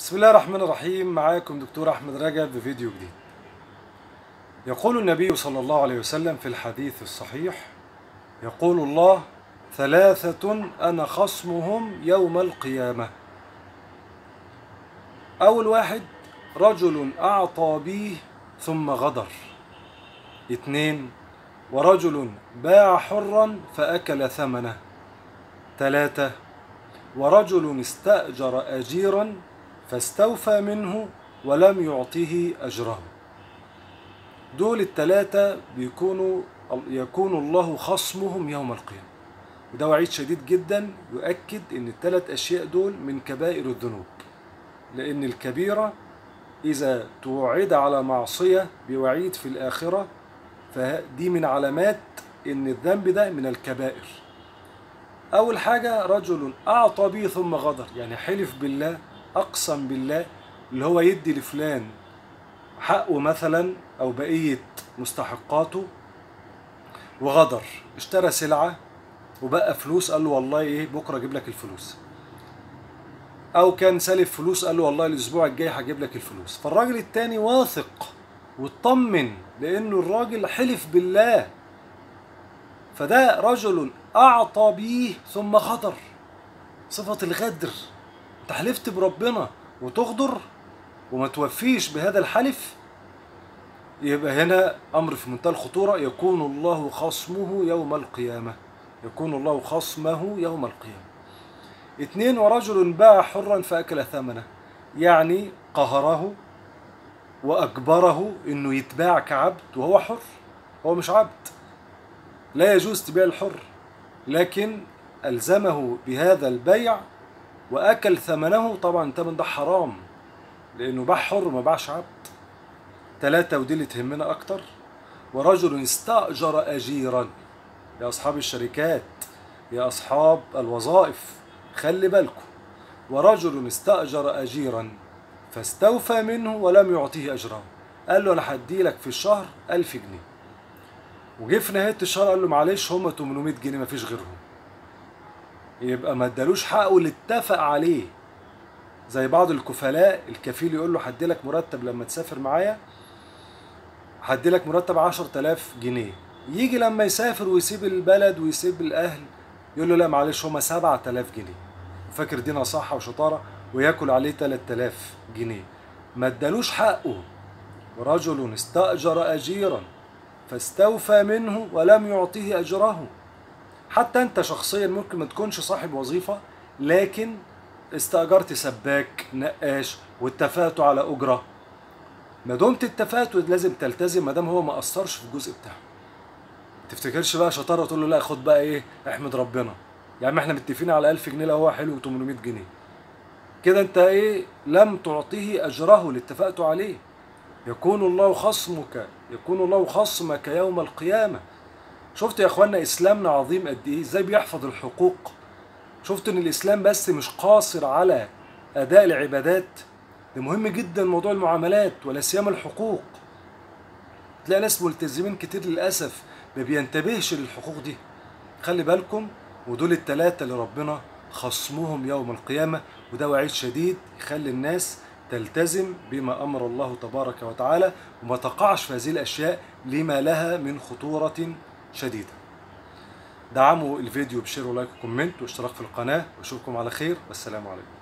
بسم الله الرحمن الرحيم. معاكم دكتور أحمد رجب بفيديو جديد. يقول النبي صلى الله عليه وسلم في الحديث الصحيح، يقول الله: ثلاثة أنا خصمهم يوم القيامة. أول واحد: رجل أعطى بي ثم غدر. 2: ورجل باع حرا فأكل ثمنه. 3: ورجل استأجر أجيرا فاستوفى منه ولم يعطه أجره. دول الثلاثة يكون الله خصمهم يوم القيامة. وده وعيد شديد جدا يؤكد ان الثلاث أشياء دول من كبائر الذنوب، لأن الكبيرة إذا توعد على معصية بوعيد في الآخرة فدي من علامات ان الذنب ده من الكبائر. أول حاجة: رجل أعطى به ثم غدر، يعني حلف بالله، أقسم بالله اللي هو يدي لفلان حقه مثلا أو بقية مستحقاته، وغدر، اشترى سلعة وبقى فلوس، قال له والله ايه بكرة اجيب لك الفلوس، أو كان سالف فلوس قال له والله الأسبوع الجاي هجيب لك الفلوس. فالراجل التاني واثق واطمن لأنه الراجل حلف بالله، فده رجل أعطى به ثم غدر. صفة الغدر، انت حلفت بربنا وتغدر وما توفيش بهذا الحلف، يبقى هنا أمر في منتهى الخطورة. يكون الله خصمه يوم القيامة، يكون الله خصمه يوم القيامة. 2: ورجل باع حرا فأكل ثمنه، يعني قهره وأجبره إنه يتباع كعبد وهو حر، هو مش عبد، لا يجوز تبيع الحر، لكن ألزمه بهذا البيع وأكل ثمنه. طبعا الثمن ده حرام لأنه باع حر ما باعش عبد. 3: ودي اللي تهمنا أكتر: ورجل استأجر أجيرا. يا أصحاب الشركات، يا أصحاب الوظائف، خلي بالكم. ورجل استأجر أجيرا فاستوفى منه ولم يعطيه أجره، قال له أنا هدي لك في الشهر 1000 جنيه، وجه في نهاية الشهر قال له معلش هم 800 جنيه مفيش غيرهم، يبقى ما ادالوش حقه اللي اتفق عليه. زي بعض الكفلاء، الكفيل يقول له هدي لك مرتب لما تسافر معايا، هدي لك مرتب 10000 جنيه، يجي لما يسافر ويسيب البلد ويسيب الأهل يقول له لا معلش هما 7000 جنيه، وفاكر دي نصاحة وشطارة، وياكل عليه 3000 جنيه، ما ادالوش حقه. ورجل استأجر أجيرا فاستوفى منه ولم يعطيه أجره. حتى أنت شخصيا ممكن ما تكونش صاحب وظيفة، لكن استأجرت سباك نقاش واتفقتوا على أجرة، ما دمت اتفقتوا لازم تلتزم، ما دام هو ما قصرش في الجزء بتاعه. تفتكرش بقى شطاره وتقول له لا خد بقى ايه احمد ربنا يا عم احنا متفقين على 1000 جنيه لو هو حلو 800 جنيه كده انت ايه لم تعطيه اجره اللي اتفقتوا عليه. يكون الله خصمك، يكون الله خصمك يوم القيامه. شفت يا اخوانا اسلامنا عظيم قد ايه، ازاي بيحفظ الحقوق. شفت ان الاسلام بس مش قاصر على اداء العبادات، ده مهم جدا موضوع المعاملات ولا سيما الحقوق. تلاقي ناس ملتزمين كتير للاسف ما بينتبهش للحقوق دي. خلي بالكم، ودول الثلاثه اللي ربنا خصمهم يوم القيامه، وده وعيد شديد يخلي الناس تلتزم بما امر الله تبارك وتعالى وما تقعش في هذه الاشياء لما لها من خطوره شديده. دعموا الفيديو بشير ولايك وكومنت واشتراك في القناه، واشوفكم على خير، والسلام عليكم.